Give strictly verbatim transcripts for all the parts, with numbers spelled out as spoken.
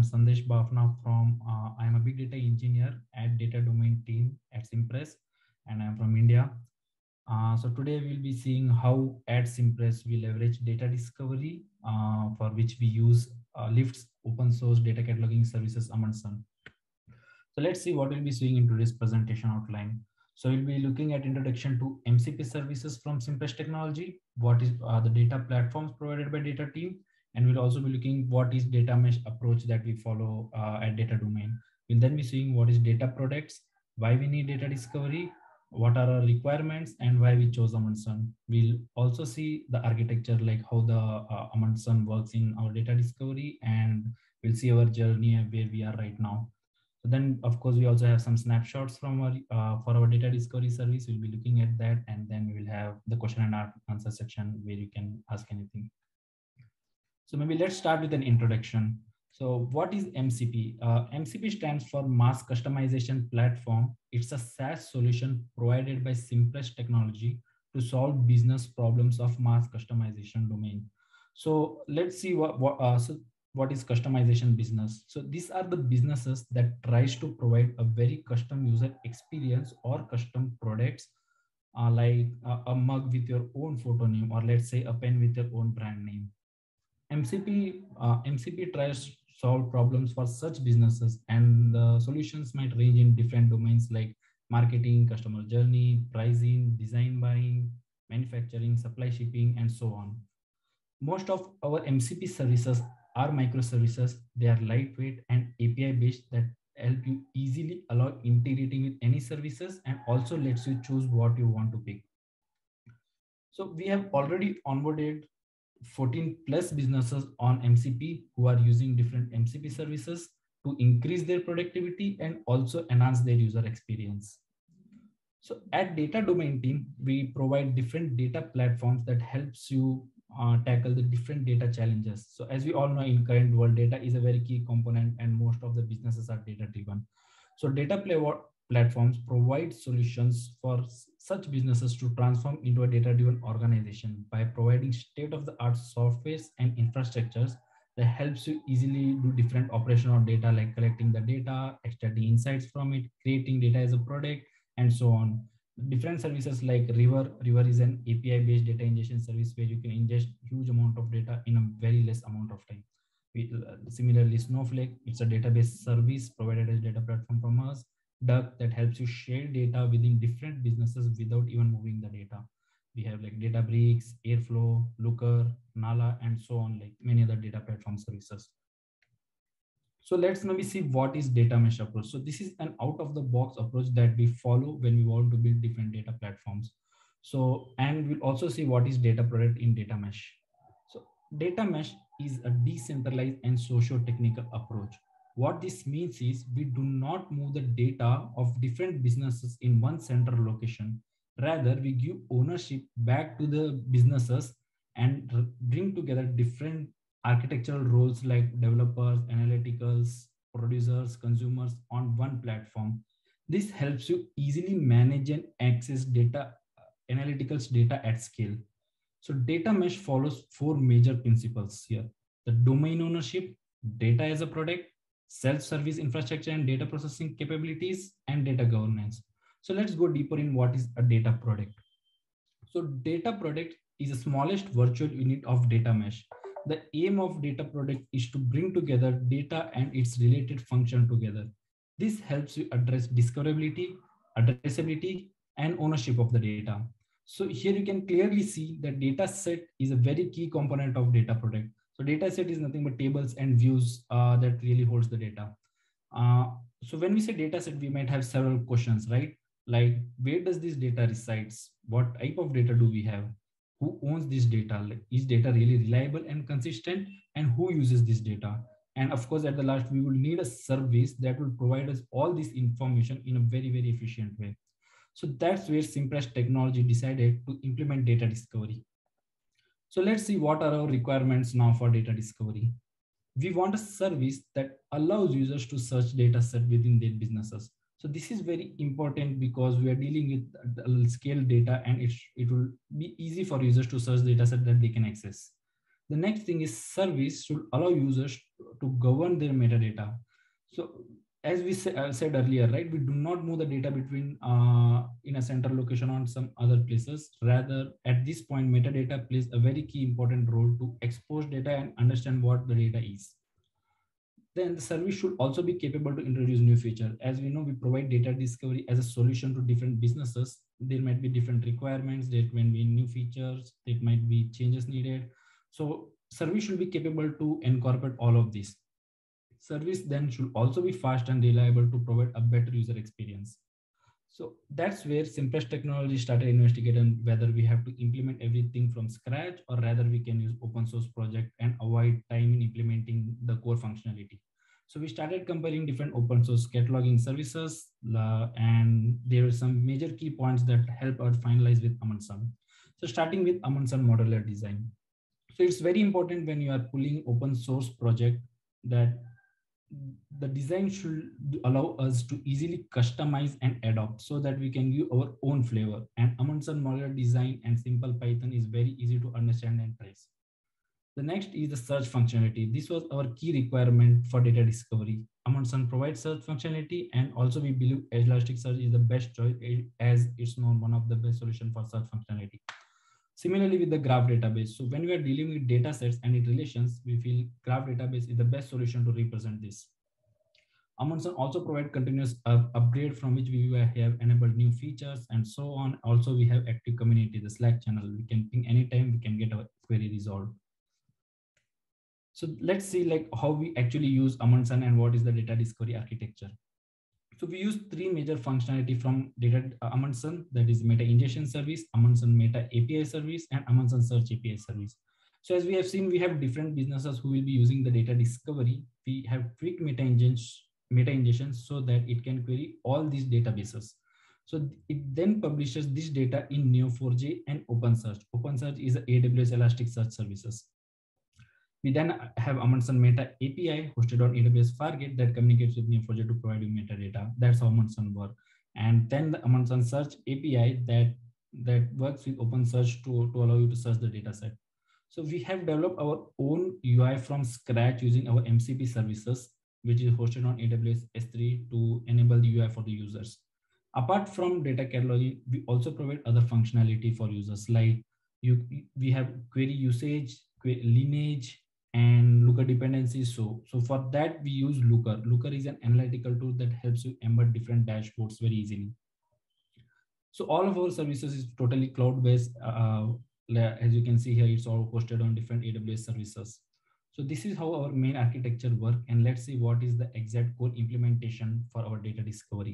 I'm Sandesh Bafna from, uh, I'm a big data engineer at data domain team at Simpress, and I'm from India. Uh, so today we'll be seeing how at Simpress we leverage data discovery, uh, for which we use uh, Lyft's open source data cataloging services Amundsen. So let's see what we'll be seeing in today's presentation outline. So we'll be looking at introduction to M C P services from Simpress Technology, what is uh, the data platforms provided by data team, and we'll also be looking what is data mesh approach that we follow uh, at data domain. We'll then be seeing what is data products, why we need data discovery, what are our requirements, and why we chose Amundsen. We'll also see the architecture, like how the uh, Amundsen works in our data discovery, and we'll see our journey where we are right now. So then, of course, we also have some snapshots from our uh, for our data discovery service. We'll be looking at that, and then we will have the question and answer section where you can ask anything. So maybe let's start with an introduction. So what is M C P? Uh, M C P stands for Mass Customization Platform. It's a SaaS solution provided by Simpress Technology to solve business problems of mass customization domain. So let's see what, what uh, so what is customization business. So these are the businesses that tries to provide a very custom user experience or custom products, uh, like a, a mug with your own photo name, or let's say a pen with your own brand name. M C P uh, M C P tries to solve problems for such businesses, and the solutions might range in different domains like marketing, customer journey, pricing, design buying, manufacturing, supply shipping, and so on. Most of our M C P services are microservices. They are lightweight and A P I based that help you easily allow integrating with any services, and also lets you choose what you want to pick. So we have already onboarded fourteen plus businesses on M C P who are using different M C P services to increase their productivity and also enhance their user experience. So at data domain team, we provide different data platforms that helps you uh, tackle the different data challenges. So as we all know, in current world, data is a very key component, and most of the businesses are data driven. So data play platforms provide solutions for such businesses to transform into a data driven organization by providing state of the art softwares and infrastructures that helps you easily do different operational data, like collecting the data, extracting insights from it, creating data as a product, and so on. Different services like River. River is an A P I-based data ingestion service where you can ingest huge amount of data in a very less amount of time. We, uh, similarly, Snowflake, it's a database service provided as data platform from us. Duck, that helps you share data within different businesses without even moving the data. We have like Databricks, Airflow, Looker, Nala, and so on, like many other data platform services. So let's maybe see what is data mesh approach. So this is an out of the box approach that we follow when we want to build different data platforms. So, and we'll also see what is data product in data mesh. So data mesh is a decentralized and socio-technical approach. What this means is we do not move the data of different businesses in one central location. Rather, we give ownership back to the businesses and bring together different architectural roles like developers, analyticals, producers, consumers on one platform. This helps you easily manage and access data, analyticals data at scale. So data mesh follows four major principles here: the domain ownership, data as a product, self-service infrastructure and data processing capabilities, and data governance. So let's go deeper in what is a data product. So data product is the smallest virtual unit of data mesh. The aim of data product is to bring together data and its related function together. This helps you address discoverability, addressability, and ownership of the data. So here you can clearly see that data set is a very key component of data product. So data set is nothing but tables and views uh, that really holds the data. Uh, so when we say data set, we might have several questions, right? Like, where does this data resides? What type of data do we have? Who owns this data? Like, is data really reliable and consistent? And who uses this data? And of course, at the last, we will need a service that will provide us all this information in a very, very efficient way. So that's where Simpress Technology decided to implement data discovery. So let's see what are our requirements now for data discovery. We want a service that allows users to search data set within their businesses. So this is very important because we are dealing with scale data, and it, it will be easy for users to search data set that they can access. The next thing is service should allow users to govern their metadata. So as we say, uh, said earlier, right, we do not move the data between uh, in a central location on some other places. Rather, at this point, metadata plays a very key important role to expose data and understand what the data is. Then the service should also be capable to introduce new features. As we know, we provide data discovery as a solution to different businesses. There might be different requirements, there might be new features, there might be changes needed. So service should be capable to incorporate all of this. Service then should also be fast and reliable to provide a better user experience. So that's where Simpress Technology started investigating whether we have to implement everything from scratch or rather we can use open source project and avoid time in implementing the core functionality. So we started comparing different open source cataloging services uh, and there were some major key points that help us finalize with Amundsen. So starting with Amundsen modular design. So it's very important when you are pulling open source project that the design should allow us to easily customize and adopt so that we can give our own flavor. And Amundsen modular design and simple Python is very easy to understand and trace. The next is the search functionality. This was our key requirement for data discovery. Amundsen provides search functionality, and also we believe Elasticsearch is the best choice as it's known one of the best solution for search functionality. Similarly with the graph database. So when we are dealing with data sets and its relations, we feel graph database is the best solution to represent this. Amundsen also provide continuous uh, upgrade from which we have enabled new features and so on. Also, we have active community, the Slack channel. We can ping anytime, we can get our query resolved. So let's see like how we actually use Amundsen and what is the data discovery architecture. So we use three major functionality from data uh, Amundsen, that is Meta Ingestion Service, Amundsen Meta A P I Service, and Amundsen Search A P I Service. So as we have seen, we have different businesses who will be using the data discovery. We have tweaked Meta Ingestion meta ingestion so that it can query all these databases. So it then publishes this data in Neo four j and OpenSearch. OpenSearch is A W S Elasticsearch services. We then have Amundsen Meta A P I hosted on A W S Fargate that communicates with Neo four j to provide you metadata. That's how Amundsen works. And then the Amundsen Search A P I that, that works with OpenSearch to, to allow you to search the data set. So we have developed our own U I from scratch using our M C P services, which is hosted on A W S S three to enable the U I for the users. Apart from data cataloging, we also provide other functionality for users like you, we have query usage, query lineage, and Looker dependencies. So, so for that, we use Looker. Looker is an analytical tool that helps you embed different dashboards very easily. So all of our services is totally cloud-based. Uh, as you can see here, it's all hosted on different A W S services. So this is how our main architecture work, and let's see what is the exact core implementation for our data discovery.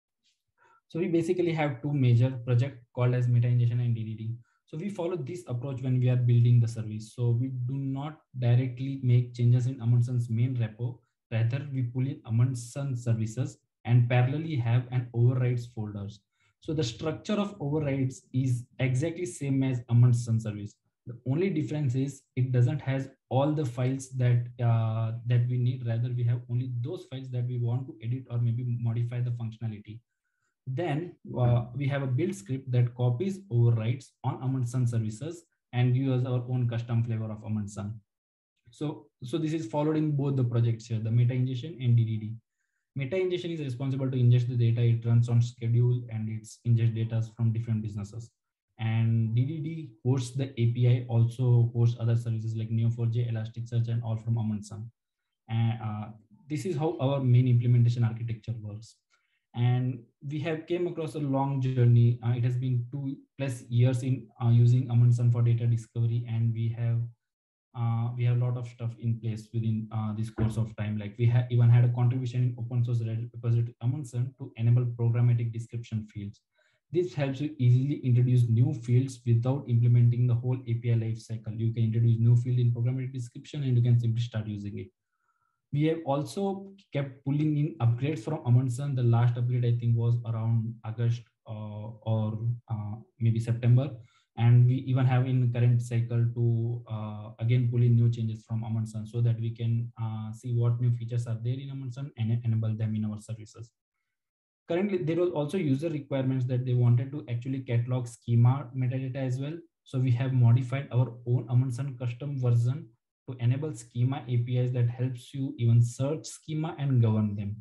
So we basically have two major projects called as Meta Ingestion and D D D. So we follow this approach when we are building the service. So we do not directly make changes in Amundsen's main repo. Rather, we pull in Amundsen services and parallelly have an overrides folders. So the structure of overrides is exactly same as Amundsen service. The only difference is it doesn't has all the files that uh, that we need. Rather, we have only those files that we want to edit or maybe modify the functionality. Then uh, we have a build script that copies overrides on Amundsen services and gives our own custom flavor of Amundsen. So, so this is followed in both the projects here, the Meta Ingestion and D D D. Meta Ingestion is responsible to ingest the data. It runs on schedule and it's ingest data from different businesses. And D D D hosts the A P I, also hosts other services like Neo four j, Elasticsearch, and all from Amundsen. And uh, this is how our main implementation architecture works. And we have came across a long journey. Uh, it has been two plus years in uh, using Amundsen for data discovery, and we have uh, we have a lot of stuff in place within uh, this course of time. Like we have even had a contribution in open source repository Amundsen to enable programmatic description fields. This helps you easily introduce new fields without implementing the whole A P I lifecycle. You can introduce new field in programmatic description and you can simply start using it. We have also kept pulling in upgrades from Amundsen. The last upgrade I think was around August uh, or uh, maybe September. And we even have in current cycle to uh, again pull in new changes from Amundsen so that we can uh, see what new features are there in Amundsen and enable them in our services. Currently, there was also user requirements that they wanted to actually catalog schema metadata as well. So we have modified our own Amundsen custom version to enable schema A P Is that helps you even search schema and govern them.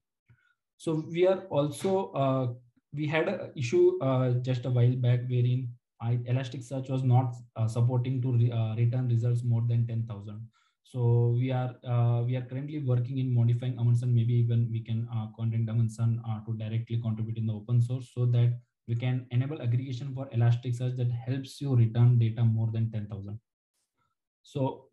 So we are also, uh, we had an issue uh, just a while back wherein I, Elasticsearch was not uh, supporting to re, uh, return results more than ten thousand. So we are uh, we are currently working in modifying Amundsen. Maybe even we can uh, contact Amundsen uh, to directly contribute in the open source so that we can enable aggregation for Elasticsearch that helps you return data more than ten thousand. So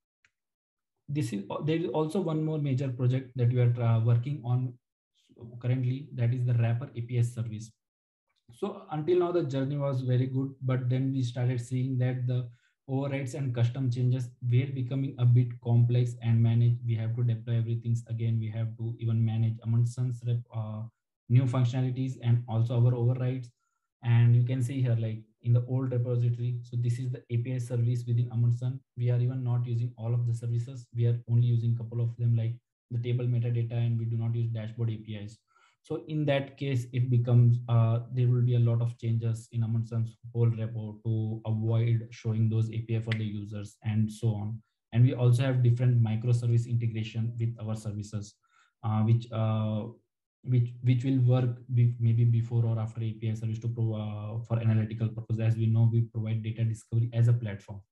this is there is also one more major project that we are uh, working on currently, that is the wrapper A P I service. So until now the journey was very good, but then we started seeing that the overrides and custom changes were becoming a bit complex and manage. We have to deploy everything again. We have to even manage Amundsen's rep, uh, new functionalities and also our overrides. And you can see here, like in the old repository. So this is the A P I service within Amundsen. We are even not using all of the services. We are only using a couple of them, like the table metadata, and we do not use dashboard A P Is. So in that case, it becomes, uh, there will be a lot of changes in Amundsen's whole repo to avoid showing those A P I for the users and so on. And we also have different microservice integration with our services, uh, which uh, which which will work be, maybe before or after A P I service to pro, uh, for analytical purpose. As we know, we provide data discovery as a platform.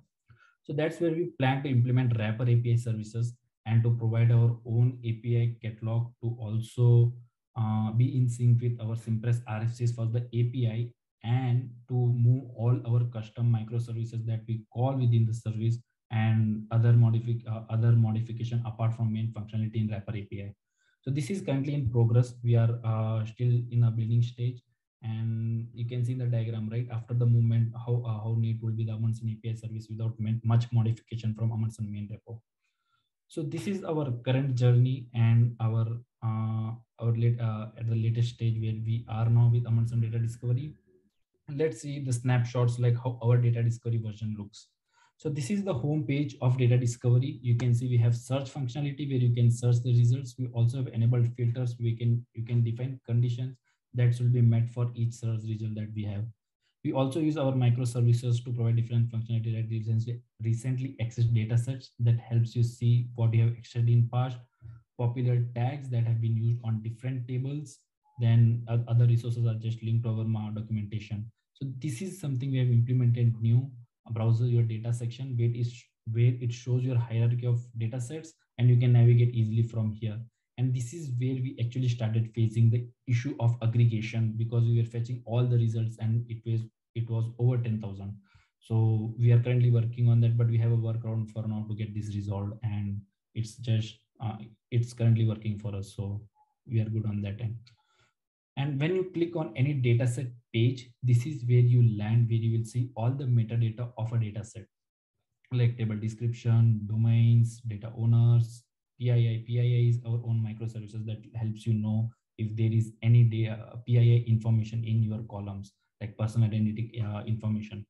So that's where we plan to implement wrapper A P I services and to provide our own A P I catalog to also uh, be in sync with our Simpress R F Cs for the A P I, and to move all our custom microservices that we call within the service and other modific uh, other modification apart from main functionality in wrapper A P I. So this is currently in progress. We are uh, still in a building stage, and you can see in the diagram, right, after the movement, how uh, how neat will be the Amundsen A P I service without much modification from Amundsen main repo. So this is our current journey and our uh, our late, uh, at the latest stage where we are now with Amundsen data discovery. Let's see the snapshots, like how our data discovery version looks. So this is the home page of data discovery. You can see we have search functionality where you can search the results. We also have enabled filters. We can you can define conditions that should be met for each search result that we have. We also use our microservices to provide different functionality that recently, recently accessed data sets that helps you see what you have accessed in past, popular tags that have been used on different tables. Then other resources are just linked to our documentation. So this is something we have implemented new, browser your data section where it is where it shows your hierarchy of data sets and you can navigate easily from here. And this is where we actually started facing the issue of aggregation, because we were fetching all the results and it was it was over ten thousand. So we are currently working on that, but we have a workaround for now to get this resolved, and it's just uh, it's currently working for us. So we are good on that end. And when you click on any dataset page, this is where you land, where you will see all the metadata of a dataset, like table description, domains, data owners, P I I. P I I is our own microservices that helps you know if there is any data, P I I information in your columns, like personal identity uh, information.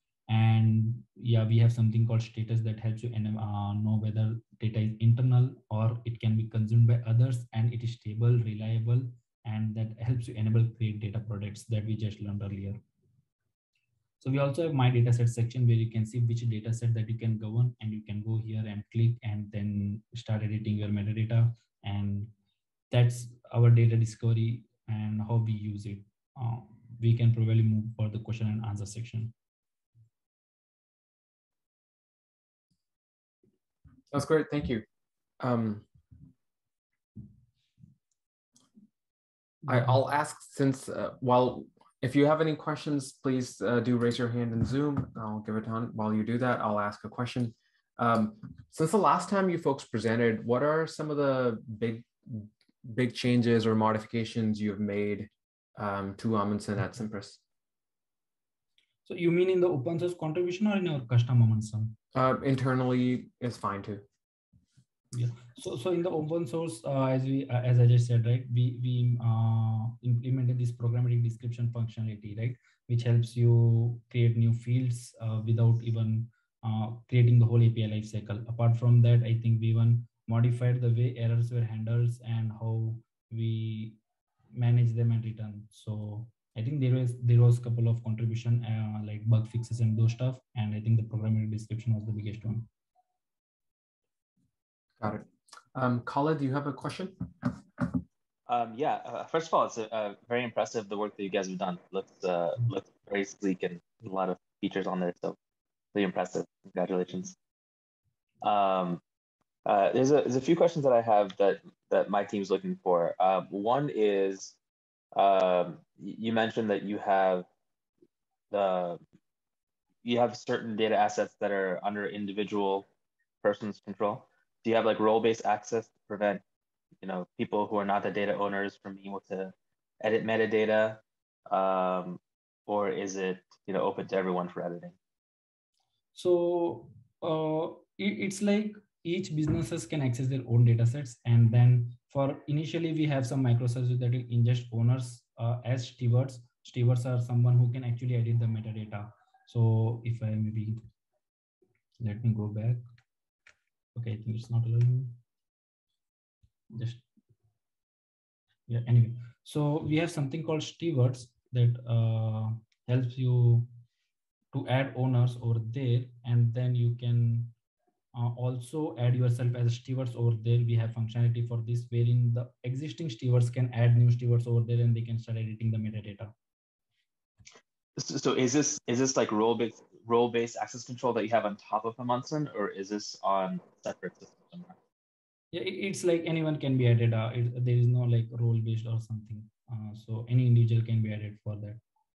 And yeah, we have something called status that helps you uh, know whether data is internal or it can be consumed by others, and it is stable, reliable, and that helps you enable create data products that we just learned earlier. So we also have my dataset section where you can see which dataset that you can govern, and you can go here and click and then start editing your metadata. And that's our data discovery and how we use it. Uh, we can probably move for the question and answer section. That's great, thank you. Um, I, I'll ask since, uh, while, if you have any questions, please uh, do raise your hand in Zoom. I'll give it on. While you do that, I'll ask a question. Um, since the last time you folks presented, what are some of the big, big changes or modifications you have made um, to Amundsen at Simpress? So you mean in the open source contribution or in our custom Amundsen? Uh, internally is fine too. Yeah. So so in the open source, uh, as we uh, as I just said, right, we we uh, implemented this programmatic description functionality, right, which helps you create new fields uh, without even uh, creating the whole A P I lifecycle. Apart from that, I think we even modified the way errors were handled and how we manage them and return. So I think there was there was a couple of contribution uh, like bug fixes and those stuff, and I think the programmatic description was the biggest one. Got it. Um, Khalid, do you have a question? Um, yeah. Uh, first of all, it's uh, very impressive the work that you guys have done. Looks uh, looks very sleek and a lot of features on there. So really impressive. Congratulations. Um, uh, there's a there's a few questions that I have that that my team's looking for. Um, one is um, you mentioned that you have the you have certain data assets that are under individual person's control. Do you have like role-based access to prevent, you know, people who are not the data owners from being able to edit metadata, um, or is it, you know, open to everyone for editing? So uh, it, it's like each businesses can access their own data sets, and then for initially we have some microservices that will ingest owners uh, as stewards. Stewards are someone who can actually edit the metadata. So if I maybe let me go back. Okay, I think it's not allowing me. Just yeah. Anyway, so we have something called stewards that uh, helps you to add owners over there, and then you can uh, also add yourself as stewards over there. We have functionality for this, wherein the existing stewards can add new stewards over there, and they can start editing the metadata. So is this is this like role-based role-based access control that you have on top of Amundsen, or is this on separate systems somewhere? Yeah, it, it's like anyone can be added. Uh, it, there is no like role-based or something. Uh, so any individual can be added for that.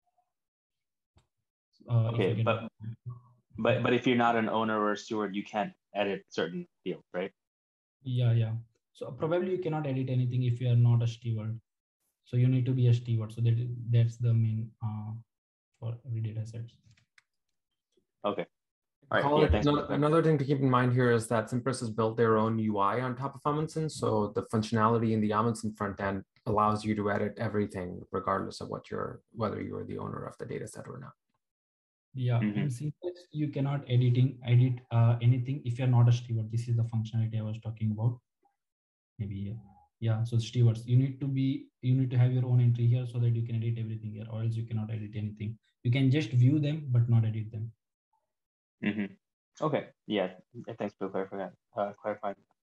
Uh, okay, but that. but but if you're not an owner or a steward, you can't edit certain fields, right? Yeah, yeah. So probably you cannot edit anything if you are not a steward. So you need to be a steward. So that that's the main uh, for every data set. Okay. All right. Yeah, thanks. Another, another thing to keep in mind here is that Cimpress has built their own U I on top of Amundsen. So the functionality in the Amundsen front end allows you to edit everything regardless of what you're, whether you're the owner of the data set or not. Yeah, mm-hmm. And Cimpress, you cannot editing edit uh, anything if you're not a steward. This is the functionality I was talking about. Maybe yeah. Yeah, so stewards, you need to be, you need to have your own entry here so that you can edit everything here, or else you cannot edit anything. You can just view them, but not edit them. Mm-hmm. Okay. Yeah. Thanks for clarifying. Uh, clarifying.